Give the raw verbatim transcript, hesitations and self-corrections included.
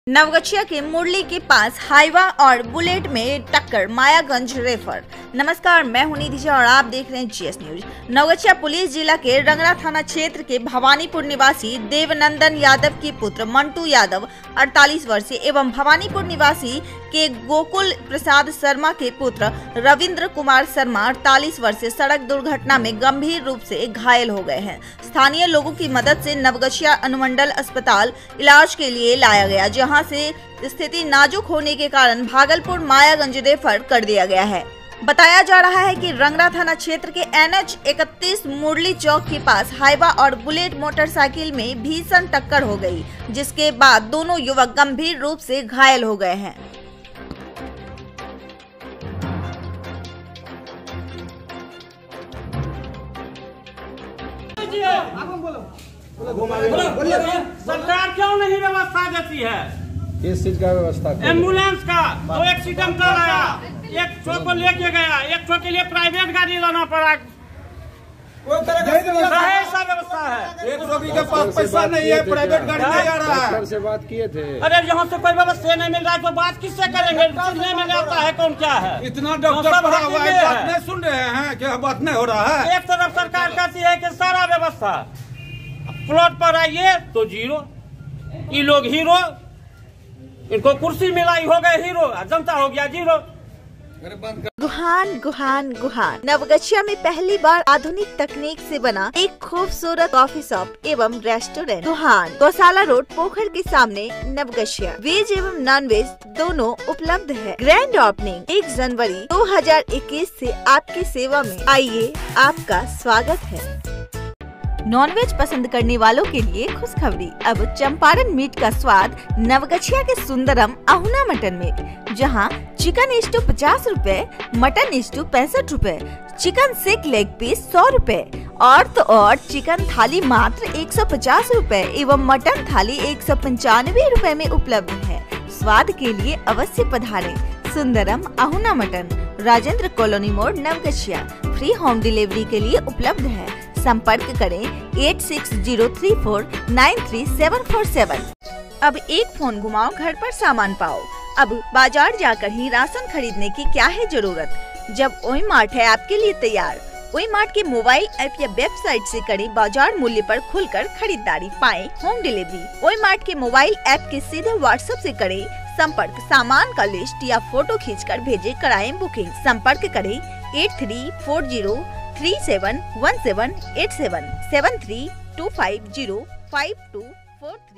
नवगछिया के मुरली के पास हाईवा और बुलेट में टक्कर, मायागंज रेफर। नमस्कार, मैं हूं निधि और आप देख रहे हैं जीएस न्यूज। नवगछिया पुलिस जिला के रंगरा थाना क्षेत्र के भवानीपुर निवासी देवनंदन यादव के पुत्र मंटू यादव अड़तालीस वर्षीय एवं भवानीपुर निवासी के गोकुल प्रसाद शर्मा के पुत्र रविंद्र कुमार शर्मा अड़तालीस वर्षीय सड़क दुर्घटना में गंभीर रूप से घायल हो गए हैं। स्थानीय लोगों की मदद से नवगछिया अनुमंडल अस्पताल इलाज के लिए लाया गया, जहां से स्थिति नाजुक होने के कारण भागलपुर मायागंज रेफर कर दिया गया है। बताया जा रहा है कि रंगरा थाना क्षेत्र के एन एच इकतीस मुरली चौक के पास हाईवा और बुलेट मोटरसाइकिल में भीषण टक्कर हो गई, जिसके बाद दोनों युवक गंभीर रूप से घायल हो गए हैं। सरकार क्यों नहीं व्यवस्था देती है? किस चीज का व्यवस्था? एम्बुलेंस का। दो एक्सीडेंट कर आया, एक छो को लेके गया, एक छो के लिए प्राइवेट गाड़ी लाना पड़ा। ऐसा व्यवस्था है। एक रोगी के पास पैसा नहीं है, प्राइवेट गाड़ी नहीं आ रहा है। से बात किए थे। अरे यहाँ से कोई व्यवस्था नहीं मिल रहा है तो बात किससे करेंगे? नहीं मिल जाता है कौन क्या है? इतना डॉक्टर भरा हुआ है, बात नहीं सुन रहे हैं कि बात नहीं हो रहा है। एक तरफ सरकार कहती है कि सारा व्यवस्था, प्लॉट पर आइए तो जीरो, ये लोग हीरो, इनको कुर्सी मिलाई हो गए हीरो, जनता हो गया जीरो। गुहान गुहान गुहान नवगछिया में पहली बार आधुनिक तकनीक से बना एक खूबसूरत कॉफी शॉप एवं रेस्टोरेंट गुहान, गौशाला रोड, पोखर के सामने, नवगछिया। वेज एवं नॉन वेज दोनों उपलब्ध है। ग्रैंड ओपनिंग एक जनवरी दो हजार इक्कीस से आपकी सेवा में। आइए, आपका स्वागत है। नॉनवेज पसंद करने वालों के लिए खुशखबरी, अब चंपारण मीट का स्वाद नवगछिया के सुंदरम अहुना मटन में, जहां चिकन स्टू पचास रूपए, मटन स्टू पैंसठ रूपए, चिकन सिक लेग पीस सौ रूपए और तो और चिकन थाली मात्र एक सौ पचास रूपए एवं मटन थाली एक सौ पंचानवे रूपए में उपलब्ध है। स्वाद के लिए अवश्य पधारें। सुंदरम अहुना मटन, राजेंद्र कॉलोनी मोड़, नवगछिया। फ्री होम डिलीवरी के लिए उपलब्ध है। संपर्क करें eight six zero three four nine three seven four seven. अब एक फोन घुमाओ, घर पर सामान पाओ। अब बाजार जाकर ही राशन खरीदने की क्या है जरूरत, जब ओई मार्ट है आपके लिए तैयार। ओई मार्ट के मोबाइल ऐप या वेबसाइट से करें बाजार मूल्य पर खुलकर खरीदारी, पाएं होम डिलीवरी। ओई मार्ट के मोबाइल ऐप के सीधे व्हाट्सएप से करें संपर्क, सामान का लिस्ट या फोटो खींचकर भेजे, कराएं बुकिंग। संपर्क करें eight three four zero three seven one seven eight seven seven three two five zero five two four.